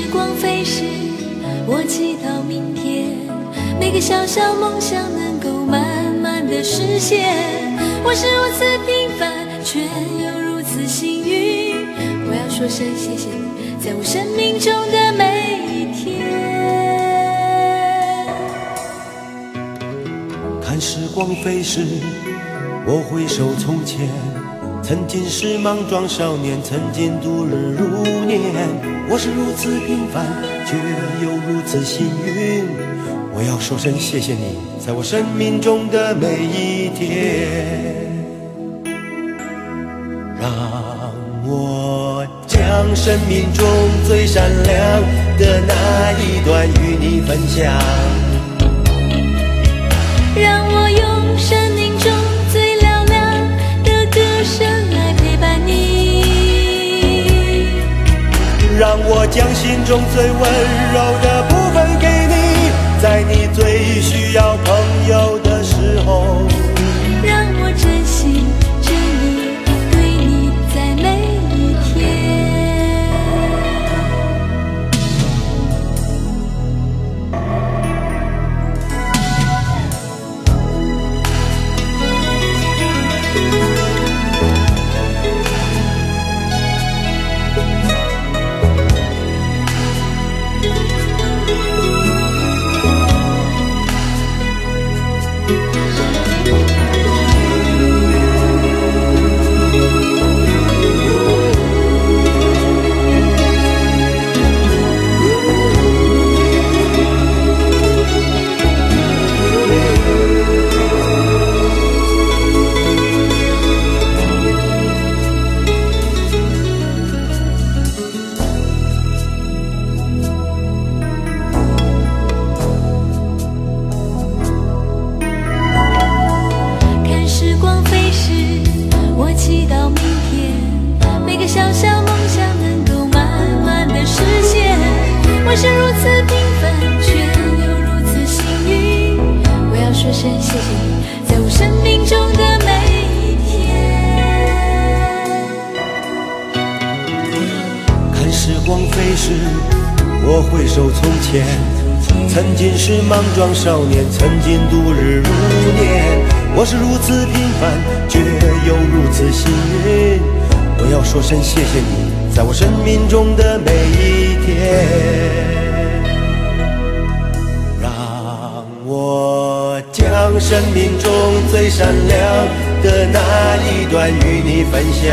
光飞逝，我祈祷明天每个小小梦想能够慢慢的实现。我是如此平凡，却又如此幸运。我要说声谢谢你，在我生命中的每一天。 看时光飞逝，我回首从前，曾经是莽撞少年，曾经度日如年。我是如此平凡，却又如此幸运。我要说声谢谢你，在我生命中的每一天。让我将生命中最闪亮的那一段与你分享， 让我用生命中最嘹亮的歌声来陪伴你， 让我将心中最温柔的部分给你，在你最需要朋友的时候， 让我真心真意对你在每一天。我祈祷明天每个小小梦想能够慢慢的实现。我是如此平凡，却又如此幸运。我要说声谢谢你，在我生命中的每一天。 看时光飞逝，我回首从前，曾经是莽撞少年，曾经度日如年。我是如此平凡，却又如此幸运。我要说声谢谢你，在我生命中的每一天。让我将生命中最闪亮的那一段与你分享，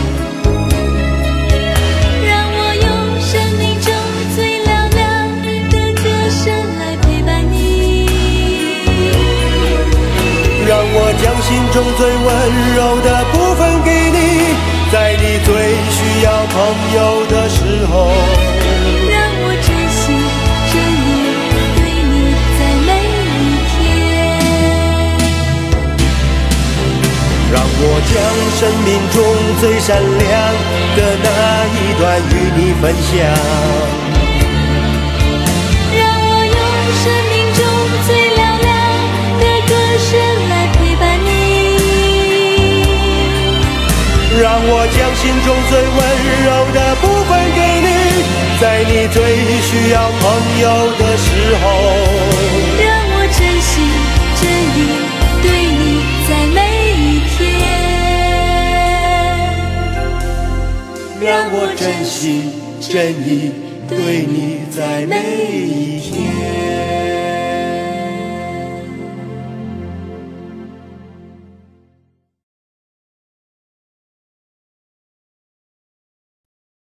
让我用生命中最嘹亮的歌声来陪伴你， 让我将心中最温柔的部分给你，在你最需要朋友的时候， 让我真心真意对你在每一天。 让我将生命中最闪亮的那一段与你分享， 让我用生命中最嘹亮的歌声来陪伴你， 让我将心中最温柔的部分给你，在你最需要朋友的时候， 让我真心真意对你在每一天， 让我真心真意对你在每一天。